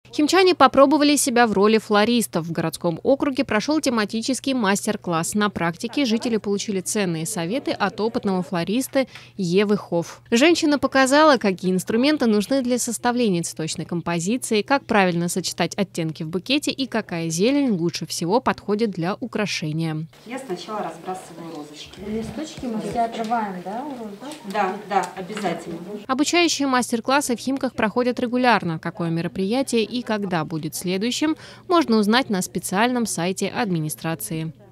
Химчане попробовали себя в роли флористов. В городском округе прошел тематический мастер-класс. На практике жители получили ценные советы от опытного флориста Евы Хофф. Женщина показала, какие инструменты нужны для составления цветочной композиции, как правильно сочетать оттенки в букете и какая зелень лучше всего подходит для украшения. Я сначала разбрасываю розочки. Листочки мы все отрываем, да, у роз? Да, обязательно. Обучающие мастер-классы в Химках проходят регулярно. Какое мероприятие и когда будет следующим, можно узнать на специальном сайте администрации.